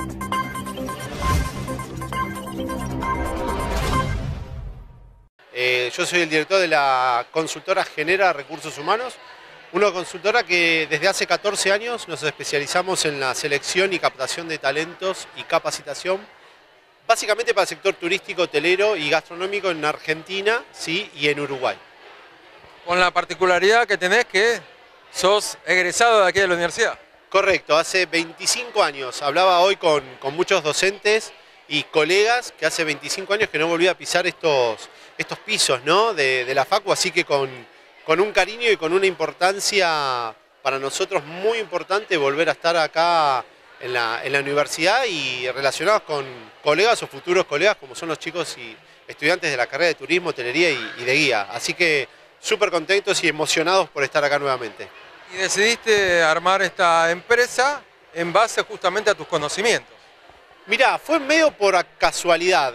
Yo soy el director de la consultora Genera Recursos Humanos, una consultora que desde hace 14 años nos especializamos en la selección y captación de talentos y capacitación, básicamente para el sector turístico, hotelero y gastronómico en Argentina, sí, y en Uruguay. Con la particularidad que tenés que sos egresado de aquí de la universidad. Correcto, hace 25 años, hablaba hoy con muchos docentes y colegas que hace 25 años que no volví a pisar estos pisos, ¿no? de la Facu, así que con un cariño y con una importancia para nosotros muy importante volver a estar acá en la universidad y relacionados con colegas o futuros colegas como son los chicos y estudiantes de la carrera de turismo, hotelería y de guía. Así que súper contentos y emocionados por estar acá nuevamente. Y decidiste armar esta empresa en base justamente a tus conocimientos. Mirá, fue medio por casualidad.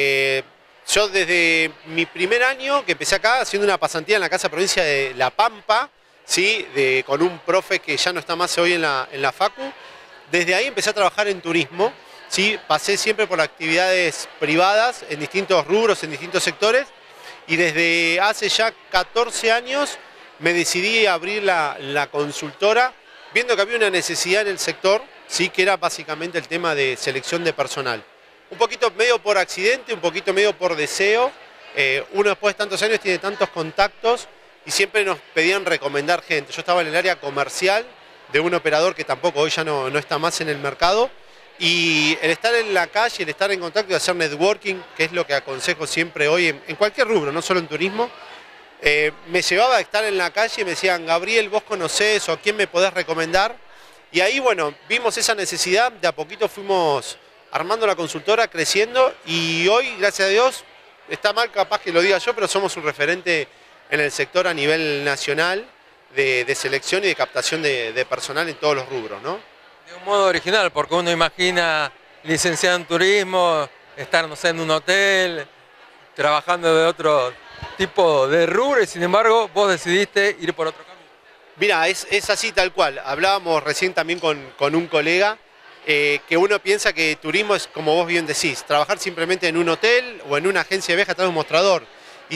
Yo desde mi primer año que empecé acá haciendo una pasantía en la Casa Provincia de La Pampa, ¿sí? Con un profe que ya no está más hoy en la Facu, desde ahí empecé a trabajar en turismo, ¿sí? Pasé siempre por actividades privadas en distintos rubros, en distintos sectores, y desde hace ya 14 años me decidí a abrir la consultora, viendo que había una necesidad en el sector, sí, que era básicamente el tema de selección de personal. Un poquito medio por accidente, un poquito medio por deseo. Uno después de tantos años tiene tantos contactos y siempre nos pedían recomendar gente. Yo estaba en el área comercial de un operador que tampoco hoy ya no está más en el mercado. Y el estar en la calle, el estar en contacto y hacer networking, que es lo que aconsejo siempre hoy en cualquier rubro, no solo en turismo, me llevaba a estar en la calle y me decían, Gabriel, vos conocés o quién me podés recomendar. Y ahí, bueno, vimos esa necesidad, de a poquito fuimos armando la consultora, creciendo, y hoy, gracias a Dios, está mal capaz que lo diga yo, pero somos un referente en el sector a nivel nacional de selección y de captación de personal en todos los rubros, ¿no? De un modo original, porque uno imagina licenciado en turismo, estar, no sé, en un hotel, trabajando de otro tipo de rubro, y sin embargo, vos decidiste ir por otro camino. Mira, es así tal cual. Hablábamos recién también con un colega, que uno piensa que turismo es, como vos bien decís, trabajar simplemente en un hotel o en una agencia de viajes atrás de un mostrador. Y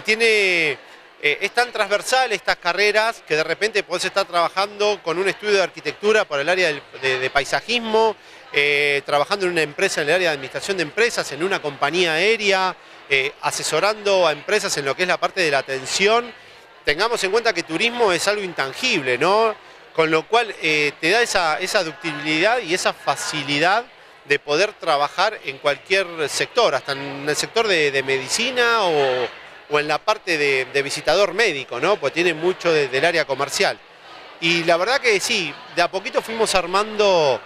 es tan transversal estas carreras que de repente podés estar trabajando con un estudio de arquitectura por el área de paisajismo, trabajando en una empresa en el área de administración de empresas, en una compañía aérea, asesorando a empresas en lo que es la parte de la atención. Tengamos en cuenta que turismo es algo intangible, ¿no? Con lo cual te da esa ductilidad y esa facilidad de poder trabajar en cualquier sector, hasta en el sector de medicina o en la parte de visitador médico, ¿no? Pues tiene mucho del área comercial. Y la verdad que sí, de a poquito fuimos armando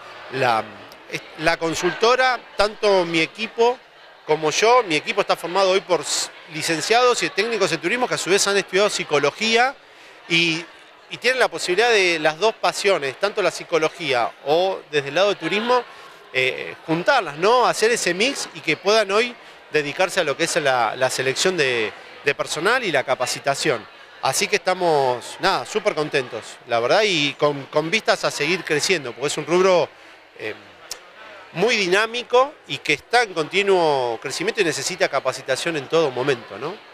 la consultora, tanto mi equipo como yo. Mi equipo está formado hoy por licenciados y técnicos de turismo que a su vez han estudiado psicología y tienen la posibilidad de las dos pasiones, tanto la psicología o desde el lado de turismo, juntarlas, ¿no? Hacer ese mix y que puedan hoy dedicarse a lo que es la selección de personal y la capacitación. Así que estamos, nada, súper contentos, la verdad, y con vistas a seguir creciendo, porque es un rubro muy dinámico y que está en continuo crecimiento y necesita capacitación en todo momento, ¿no?